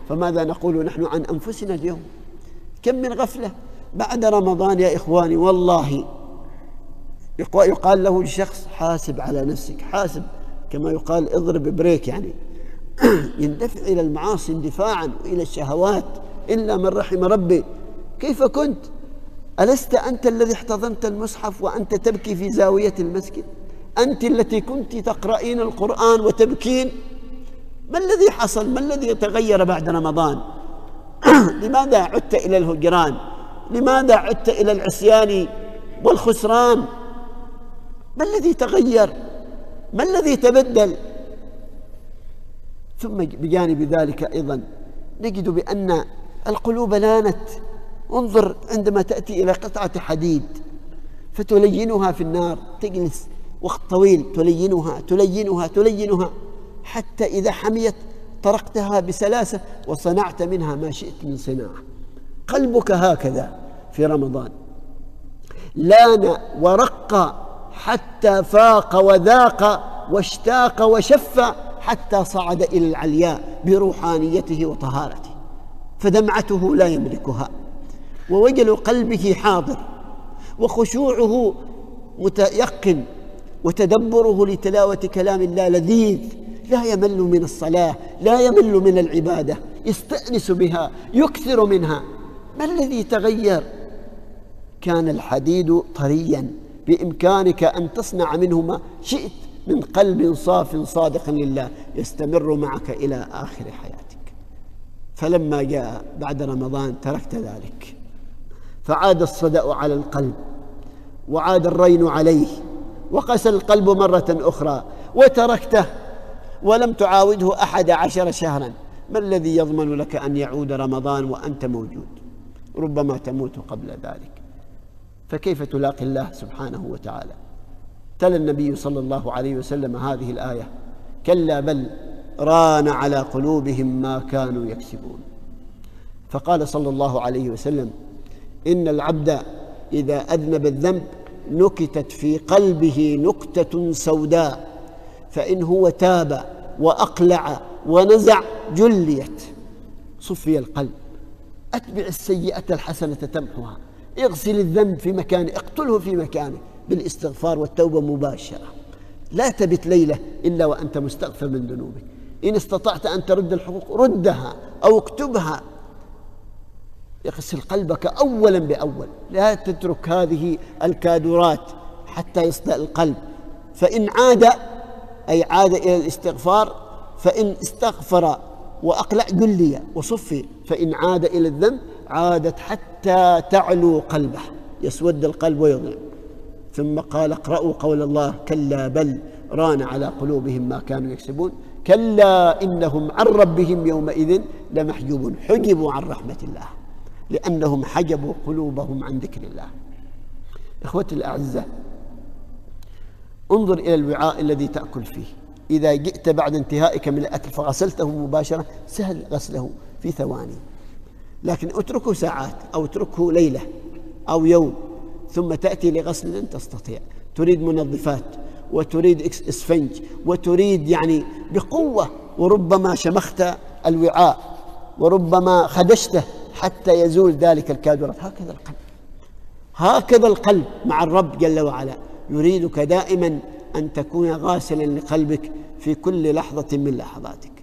فماذا نقول نحن عن أنفسنا اليوم؟ كم من غفلة بعد رمضان يا إخواني. والله يقال له الشخص حاسب على نفسك، حاسب كما يقال اضرب بريك، يعني يندفع إلى المعاصي اندفاعا وإلى الشهوات إلا من رحم ربي. كيف كنت؟ ألست أنت الذي احتضنت المصحف وأنت تبكي في زاوية المسجد؟ أنت التي كنت تقرأين القرآن وتبكين. ما الذي حصل؟ ما الذي تغير بعد رمضان؟ لماذا عدت إلى الهجران؟ لماذا عدت إلى العصيان والخسران؟ ما الذي تغير؟ ما الذي تبدل؟ ثم بجانب ذلك أيضا نجد بأن القلوب لانت. انظر عندما تأتي إلى قطعة حديد فتلينها في النار، تجلس وقت طويل تلينها تلينها تلينها حتى إذا حميت طرقتها بسلاسة وصنعت منها ما شئت من صناعة. قلبك هكذا في رمضان لان ورق حتى فاق وذاق واشتاق وشف حتى صعد إلى العلياء بروحانيته وطهارته، فدمعته لا يملكها، ووجل قلبه حاضر، وخشوعه متيقن، وتدبره لتلاوة كلام الله لذيذ، لا يمل من الصلاة، لا يمل من العبادة، يستأنس بها، يكثر منها. ما الذي تغير؟ كان الحديد طريا بإمكانك أن تصنع منه ما شئت من قلب صاف صادق لله يستمر معك إلى آخر حياتك. فلما جاء بعد رمضان تركت ذلك، فعاد الصدأ على القلب وعاد الرين عليه وقسى القلب مرة أخرى، وتركته ولم تعاوده 11 شهرا. ما الذي يضمن لك أن يعود رمضان وأنت موجود؟ ربما تموت قبل ذلك، فكيف تلاقي الله سبحانه وتعالى؟ تلا النبي صلى الله عليه وسلم هذه الآية: كلا بل ران على قلوبهم ما كانوا يكسبون. فقال صلى الله عليه وسلم: إن العبد إذا أذنب الذنب نكتت في قلبه نكتة سوداء، فإن هو تاب وأقلع ونزع جليت. صفي القلب، أتبع السيئة الحسنة تمحها، اغسل الذنب في مكانه، اقتله في مكانه بالاستغفار والتوبة مباشرة. لا تبت ليلة إلا وأنت مستغفر من ذنوبك. إن استطعت أن ترد الحقوق ردها أو اكتبها. اغسل قلبك أولا بأول، لا تترك هذه الكادرات حتى يصدأ القلب. فإن عاد، أي عاد إلى الاستغفار، فإن استغفر وأقلع جلي وصفي، فإن عاد إلى الذنب عادت حتى تعلو قلبه، يسود القلب ويضيع. ثم قال: اقرأوا قول الله: كلا بل ران على قلوبهم ما كانوا يكسبون، كلا إنهم عن ربهم يومئذ لمحجوبون. حجبوا عن رحمة الله لأنهم حجبوا قلوبهم عن ذكر الله. إخوتي الأعزاء، انظر إلى الوعاء الذي تأكل فيه. إذا جئت بعد انتهائك من الأكل فغسلته مباشرة سهل غسله في ثواني، لكن اتركه ساعات أو اتركه ليلة أو يوم ثم تأتي لغسل لن تستطيع. تريد منظفات وتريد اسفنج وتريد يعني بقوة، وربما شمخت الوعاء وربما خدشته حتى يزول ذلك الكادرات. هكذا القلب، هكذا القلب مع الرب جل وعلا، يريدك دائما أن تكون غاسلا لقلبك في كل لحظة من لحظاتك.